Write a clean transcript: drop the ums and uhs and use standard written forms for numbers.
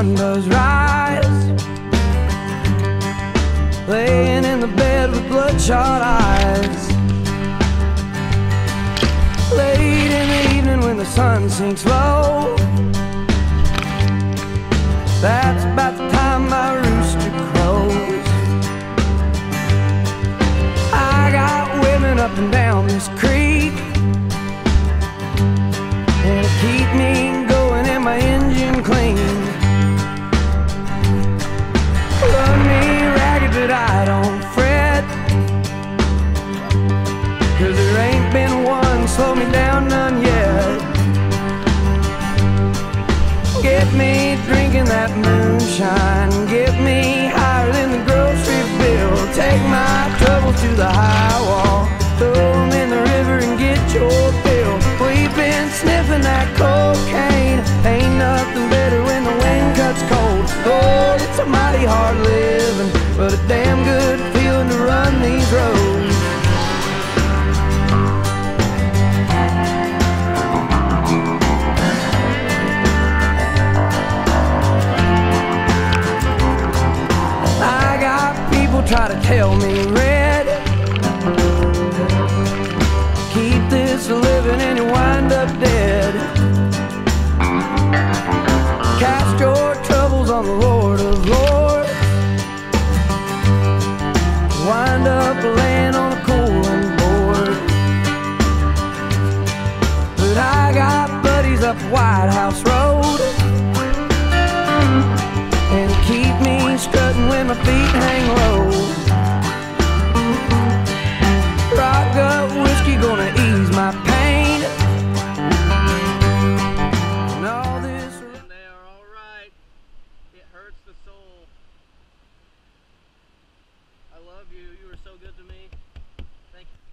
sun does rise, laying in the bed with bloodshot eyes. Late in the evening when the sun sinks low, that's about the time my rooster crows. I got women up and down this creek, and it keep me going and my engine clean. Run me ragged but I don't fret, 'cause there ain't been one slow me down, none yet. Get me drinking that moonshine, get me higher than the grocery bill. Take my troubles to the high wall, throw them in the river and get your fill. We've been sniffing that cocaine, ain't nothing better when the wind cuts cold. Lord, it's a mighty hard living, but a damn good feeling to run these roads. Try to tell me red, keep this living and you wind up dead. Cast your troubles on the Lord of Lords, wind up laying on a cooling board. But I got buddies up Whitehouse Road, and keep me strutting when my feet hang low. Rock gut whiskey gonna ease my pain. And all this. And they are all right. It hurts the soul. I love you. You were so good to me. Thank you.